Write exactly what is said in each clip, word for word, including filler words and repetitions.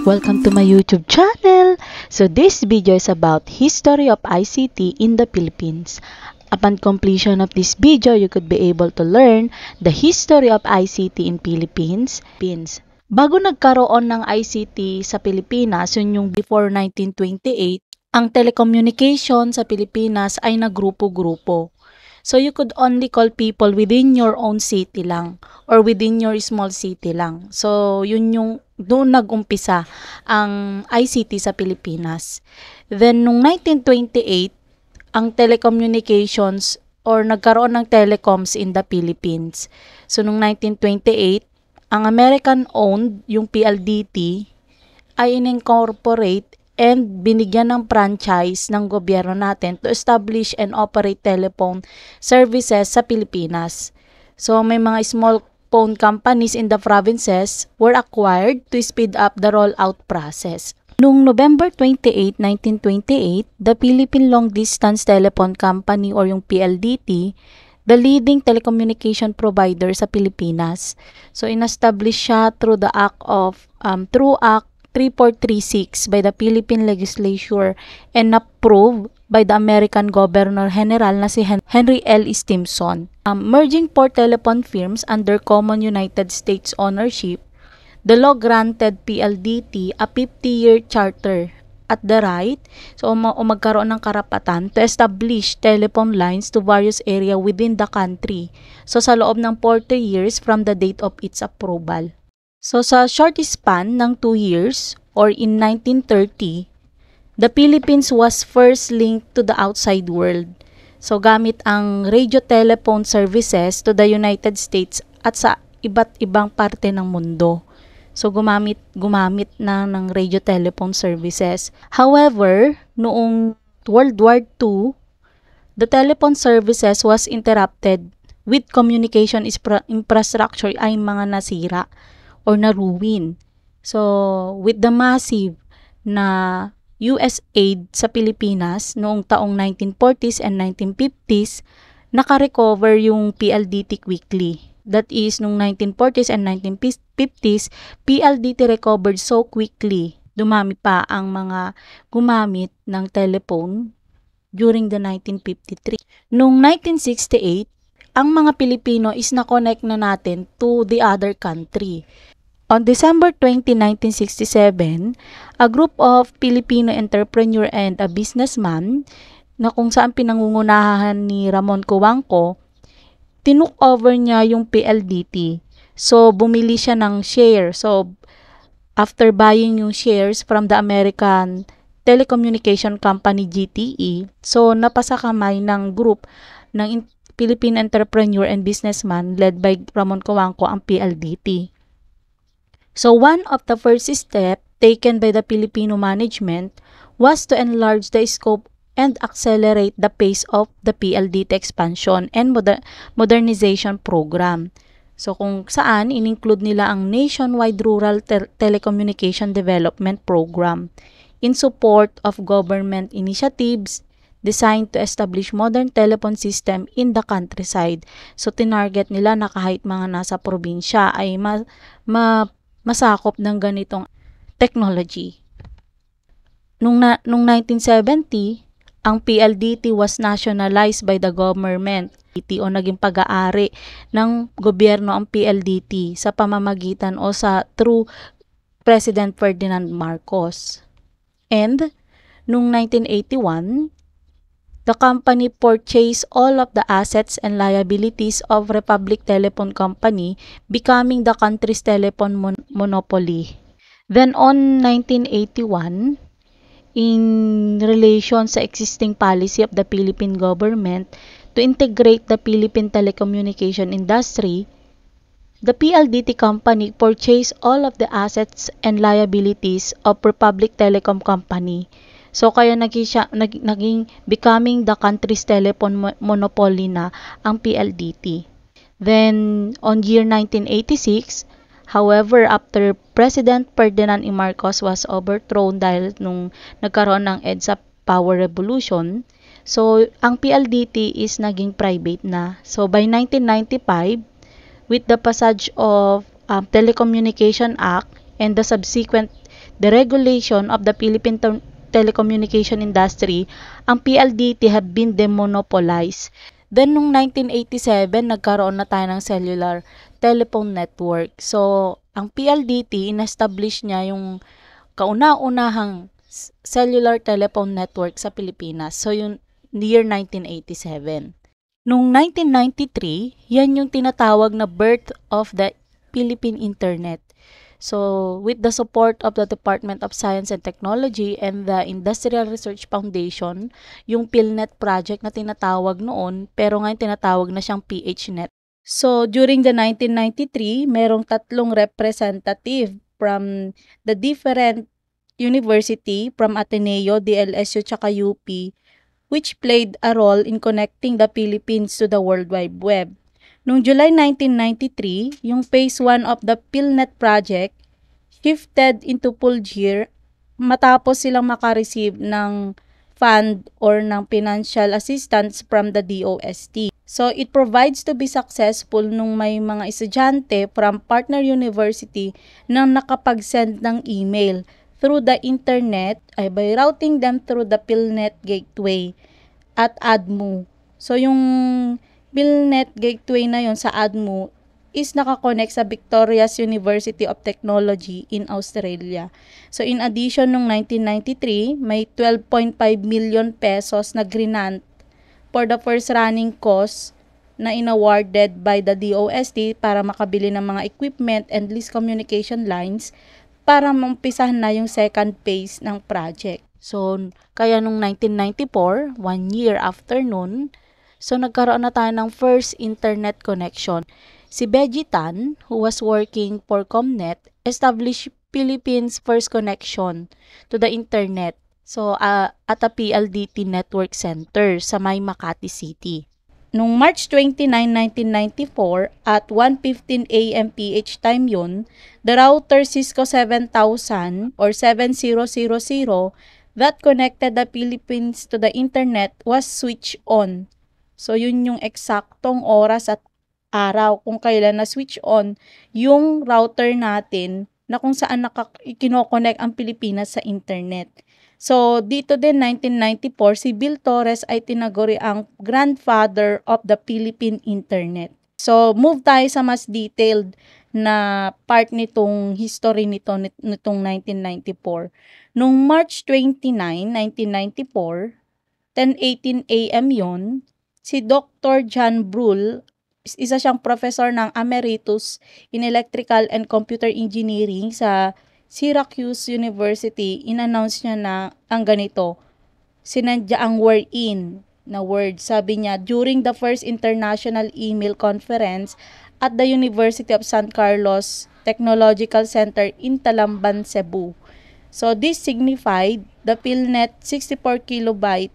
Welcome to my YouTube channel. So this video is about History of I C T in the Philippines. Upon completion of this video, you could be able to learn the history of I C T in Philippines. Bago nagkaroon ng I C T sa Pilipinas, yun yung before nineteen twenty-eight, ang telecommunication sa Pilipinas ay nagrupo-grupo. So you could only call people within your own city lang or within your small city lang. So yun yung doon nag-umpisa ang I C T sa Pilipinas. Then nung nineteen twenty-eight, ang telecommunications or nagkaroon ng telecoms in the Philippines. So nung nineteen twenty-eight, ang American-owned, yung P L D T, ay in-incorporate and binigyan ng franchise ng gobyerno natin to establish and operate telephone services sa Pilipinas. So may mga small phone companies in the provinces were acquired to speed up the rollout process. Noong November twenty-eighth, nineteen twenty-eight, the Philippine Long Distance Telephone Company or yung P L D T, the leading telecommunication provider sa Pilipinas. So in-establish siya through the act of um, through Act thirty-four thirty-six by the Philippine Legislature and approved by the American Governor General na si Henry L. Stimson. Um, merging four telephone firms under common United States ownership, the law granted P L D T a fifty-year charter at the right so o, o magkaroon ng karapatan to establish telephone lines to various area within the country. So sa loob ng forty years from the date of its approval. So sa short span ng two years or in nineteen thirty, the Philippines was first linked to the outside world. So gamit ang radio telephone services to the United States at sa iba't ibang parte ng mundo. So gumamit gumamit na ng radio telephone services. However, noong World War Two, the telephone services was interrupted with communication infrastructure ay mga nasira or na-ruin. So, with the massive na U S aid sa Pilipinas noong taong nineteen forties and nineteen fifties, naka-recover yung P L D T quickly. That is, noong nineteen forties and nineteen fifties, P L D T recovered so quickly. Dumami pa ang mga gumamit ng telephone during the nineteen fifty-three. Noong nineteen sixty-eight, ang mga Pilipino is na-connect na natin to the other country. On December twentieth, nineteen sixty-seven, a group of Filipino entrepreneur and a businessman na kung saan pinangungunahan ni Ramon Cuangco, tinook over niya yung P L D T. So, bumili siya ng share. So, after buying yung shares from the American Telecommunication Company G T E, so napasa kamay ng group ng Philippine entrepreneur and businessman led by Ramon Cuangco ang P L D T. So one of the first steps taken by the Filipino management was to enlarge the scope and accelerate the pace of the P L D T expansion and moder modernization program. So kung saan in-include nila ang Nationwide Rural Te Telecommunication Development Program in support of government initiatives designed to establish modern telephone system in the countryside. So tinarget nila na kahit mga nasa probinsya ay ma, ma masakop ng ganitong technology. Nung, na, nung nineteen seventy, ang P L D T was nationalized by the government o naging pag-aari ng gobyerno ang P L D T sa pamamagitan o sa through President Ferdinand Marcos. And nung nineteen eighty-one, the company purchased all of the assets and liabilities of Republic Telephone Company, becoming the country's telephone mon monopoly. Then on nineteen eighty-one, in relation sa existing policy of the Philippine government to integrate the Philippine telecommunication industry, the P L D T Company purchased all of the assets and liabilities of Republic Telecom Company. So, kaya naging, siya, nag, naging becoming the country's telephone mo monopoly na ang P L D T. Then, on year nineteen eighty-six, however, after President Ferdinand E. Marcos was overthrown dahil nung nagkaroon ng EDSA Power Revolution, so, ang P L D T is naging private na. So, by nineteen ninety-five, with the passage of um, Telecommunication Act and the subsequent the regulation of the Philippine te- telecommunication industry, ang P L D T had been demonopolized. Then, nung nineteen eighty-seven, nagkaroon na tayo ng cellular telephone network. So, ang P L D T, in-establish niya yung kauna-unahang cellular telephone network sa Pilipinas. So, yung year nineteen eighty-seven. Noong nineteen ninety-three, yan yung tinatawag na birth of the Philippine Internet. So, with the support of the Department of Science and Technology and the Industrial Research Foundation, yung PhilNet project na tinatawag noon, pero ngayon tinatawag na siyang P H net. So, during the nineteen ninety-three, merong tatlong representative from the different university, from Ateneo, D L S U, tsaka U P, which played a role in connecting the Philippines to the World Wide Web. Noong July nineteen ninety-three, yung phase one of the PhilNet project shifted into full gear matapos silang makareceive ng fund or ng financial assistance from the D O S T. So, it provides to be successful nung may mga estudyante from partner university na nakapag-send ng email through the internet ay by routing them through the PhilNet gateway at A D M U. So, yung PhilNet gateway na yon sa A D M U is nakakonect sa Victoria's University of Technology in Australia. So, in addition, nung nineteen ninety-three, may twelve point five million pesos na grinant for the first running cost na inawarded by the D O S T para makabili ng mga equipment and lease communication lines para maumpisahan na yung second phase ng project. So, kaya nung nineteen ninety-four, one year after nun, so nagkaroon na tayo ng first internet connection. Si Beji Tan, who was working for Comnet, established Philippines' first connection to the internet. So, uh, at a P L D T network center sa May Makati City. Noong March twenty-ninth, nineteen ninety-four, at one fifteen a m P H time yun, the router Cisco seven thousand or seven thousand that connected the Philippines to the internet was switched on. So, yun yung eksaktong oras at araw kung kailan na switch on yung router natin na kung saan nakikinokonek ang Pilipinas sa internet. So, dito din nineteen ninety-four, si Bill Torres ay tinaguri ang grandfather of the Philippine Internet. So, move tayo sa mas detailed na part nitong history nito nitong nineteen ninety-four. Noong March twenty-ninth, nineteen ninety-four, ten eighteen a m yon, si Doctor John Brule, isa siyang professor ng Emeritus in Electrical and Computer Engineering sa Syracuse University, in-announce niya na ang ganito, sinadya ang word-in na word. Sabi niya, during the first International Email Conference at the University of San Carlos Technological Center in Talamban, Cebu. So, this signified the PhilNet sixty-four kilobyte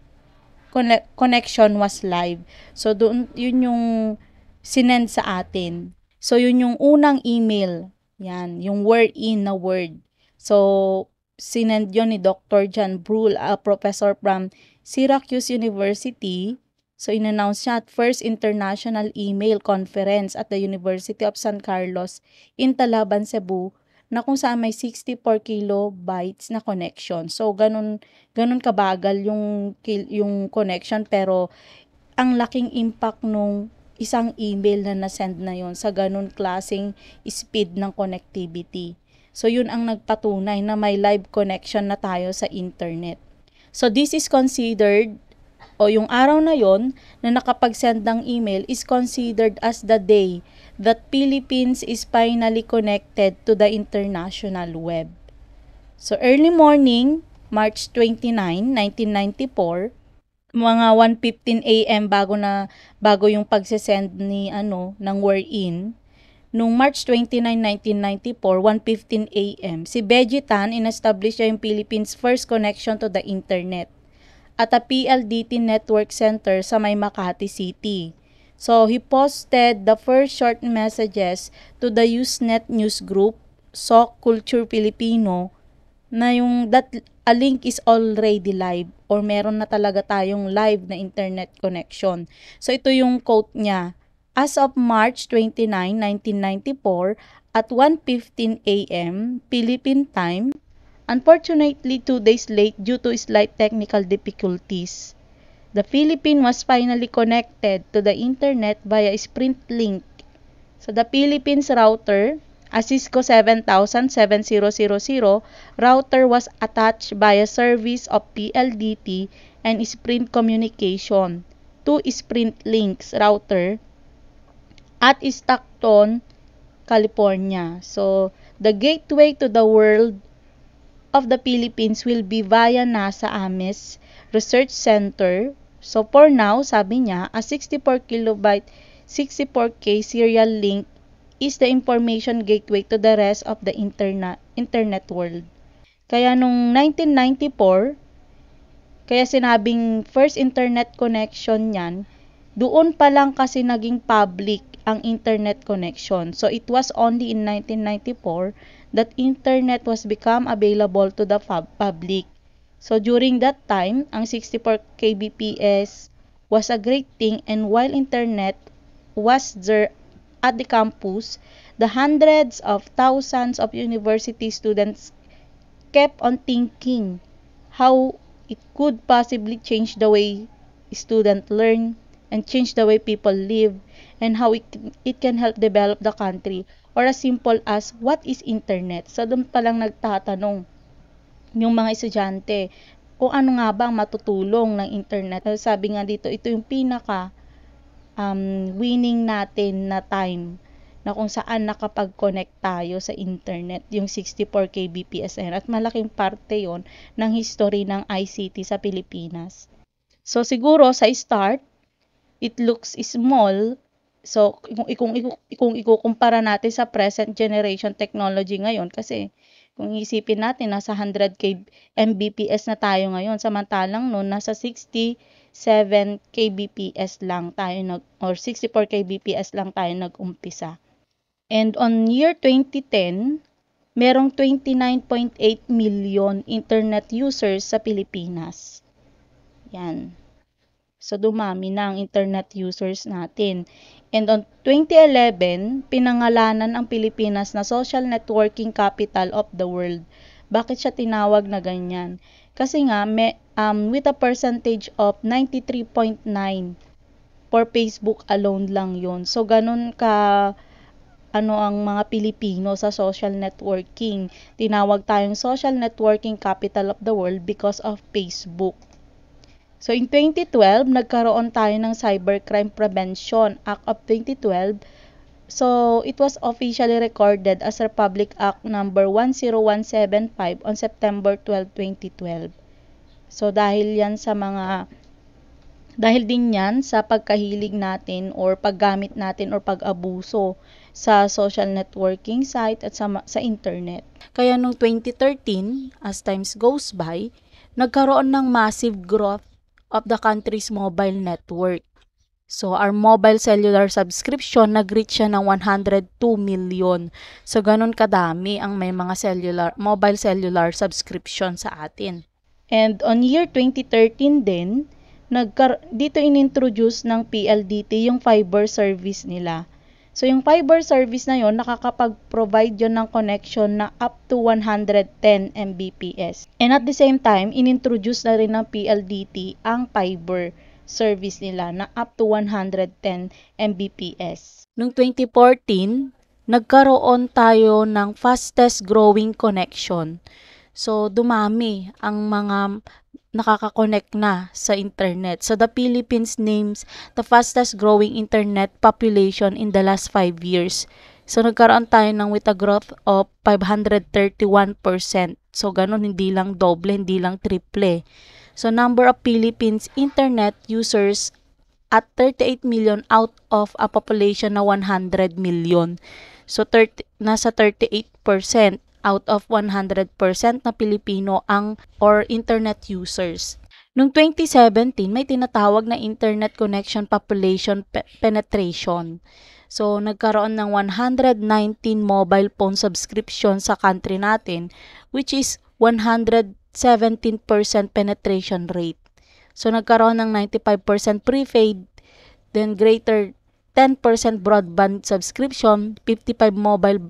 connection was live. So, doon, yun yung sinend sa atin. So, yun yung unang email. Yan, yung word-in na word. So, sinend yun ni Doctor John Brule, a professor from Syracuse University. So, in-announce siya at first International Email Conference at the University of San Carlos in Talaban, Cebu, na kung saan may sixty-four kilobytes na connection. So, ganun, ganun kabagal yung, yung connection, pero ang laking impact nung isang email na nasend na yon sa ganun klaseng speed ng connectivity. So, yun ang nagpatunay na may live connection na tayo sa internet. So, this is considered, o yung araw na yon na nakapag-send ng email is considered as the day that Philippines is finally connected to the international web. So, early morning, March twenty-ninth, nineteen ninety-four, mga one fifteen a m bago na bago yung pagsesend ni ano ng word-in. Noong March twenty-ninth, nineteen ninety-four, one fifteen a m, si Beji Tan in-establish niya yung Philippines' first connection to the internet at a P L D T network center sa May Makati City. So, he posted the first short messages to the Usenet news group, S O C Culture Filipino, na yung that a link is already live or meron na talaga tayong live na internet connection. So, ito yung quote niya. As of March twenty-ninth, nineteen ninety-four, at one fifteen a m Philippine time, Unfortunately, two days late due to slight technical difficulties. The Philippines was finally connected to the internet via Sprint link. So the Philippines router, a Cisco seven thousand seven thousand router was attached via service of P L D T and Sprint Communication to Sprint Links router at Stockton, California. So the gateway to the world of the Philippines will be via NASA AMES Research Center. So for now, sabi niya, a sixty-four kilobyte sixty-four K serial link is the information gateway to the rest of the internet internet world. Kaya nung nineteen ninety-four, kaya sinabing first internet connection niyan, doon pa lang kasi naging public ang internet connection. So it was only in nineteen ninety-four that internet was become available to the public. So during that time, ang sixty-four kilobits was a great thing, and while internet was there at the campus, the hundreds of thousands of university students kept on thinking how it could possibly change the way students learn and change the way people live, and how it, it can help develop the country, or as simple as what is internet. So doon pa lang nagtatanong yung mga estudyante kung ano nga ba ang matutulong ng internet. Sabi nga dito, ito yung pinaka um, winning natin na time na kung saan nakapag-connect tayo sa internet, yung sixty-four kilobits at malaking parte yon ng history ng I C T sa Pilipinas. So siguro sa start, it looks small. So kung kung kung ikukumpara natin sa present generation technology ngayon, kasi kung isipin natin nasa one hundred megabits na tayo ngayon, samantalang noon nasa sixty-seven kilobits lang tayo nag or sixty-four kilobits lang tayo nag-umpisa. And on year twenty ten, merong twenty-nine point eight million internet users sa Pilipinas. Yan. So, dumami na ang internet users natin. And on twenty eleven, pinangalanan ang Pilipinas na social networking capital of the world. Bakit siya tinawag na ganyan? Kasi nga, may, um, with a percentage of ninety-three point nine for Facebook alone lang yon. So, ganun ka ano ang mga Pilipino sa social networking. Tinawag tayong social networking capital of the world because of Facebook. So in twenty twelve, nagkaroon tayo ng Cybercrime Prevention Act of twenty twelve. So it was officially recorded as Republic Act number one zero one seven five on September twelfth, twenty twelve. So dahil yan sa mga dahil din yan sa pagkahilig natin or paggamit natin or pag-abuso sa social networking site at sa, sa internet. Kaya noong twenty thirteen, as times goes by, nagkaroon ng massive growth of the country's mobile network. So, our mobile cellular subscription, nag-reach siya ng one hundred two million. So, ganun kadami ang may mga cellular, mobile cellular subscription sa atin. And on year twenty thirteen din, nagkar- dito inintroduce ng P L D T yung fiber service nila. So, yung fiber service na yon, nakakapag-provide yon ng connection na up to one hundred ten megabits. And at the same time, inintroduce na rin ng P L D T ang fiber service nila na up to one hundred ten megabits. Noong twenty fourteen, nagkaroon tayo ng fastest growing connection. So, dumami ang mga nakaka-connect na sa internet. So, the Philippines names the fastest growing internet population in the last five years. So, nagkaroon tayo ng with a growth of five hundred thirty-one percent. So, ganun, hindi lang doble, hindi lang triple. So, number of Philippines internet users at thirty-eight million out of a population na one hundred million. So, thirty, nasa thirty-eight percent out of one hundred percent na Pilipino ang or internet users. Noong twenty seventeen, may tinatawag na internet connection population pe- penetration. So, nagkaroon ng one hundred nineteen mobile phone subscription sa country natin, which is one hundred seventeen percent penetration rate. So, nagkaroon ng ninety-five percent prepaid, then greater ten percent broadband subscription, fifty-five mobile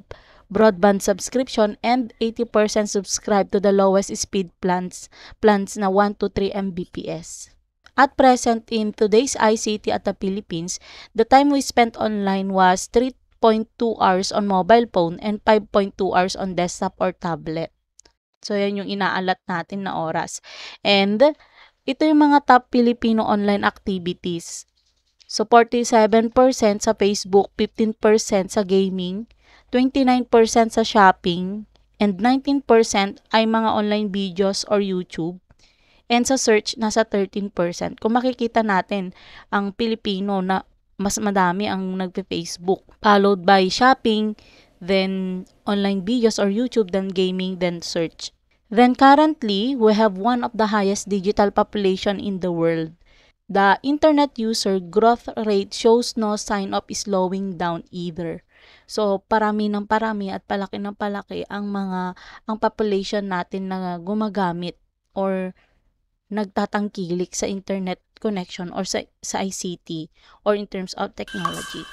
broadband subscription, and eighty percent subscribe to the lowest speed plans, plans na one to three megabits per second. At present, in today's I C T at the Philippines, the time we spent online was three point two hours on mobile phone and five point two hours on desktop or tablet. So, yan yung inaalat natin na oras. And, ito yung mga top Filipino online activities. So, forty-seven percent sa Facebook, fifteen percent sa gaming, twenty-nine percent sa shopping, and nineteen percent ay mga online videos or YouTube. And sa search, nasa thirteen percent. Kung makikita natin, ang Pilipino na mas madami ang nagpe-Facebook, followed by shopping, then online videos or YouTube, then gaming, then search. Then currently, we have one of the highest digital population in the world. The internet user growth rate shows no sign of slowing down either. So, parami ng parami at palaki ng palaki ang mga, ang population natin na gumagamit or nagtatangkilik sa internet connection or sa, sa I C T or in terms of technology.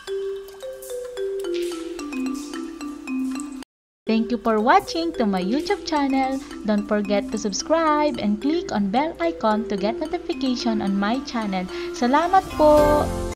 Thank you for watching to my YouTube channel. Don't forget to subscribe and click on bell icon to get notification on my channel. Salamat po!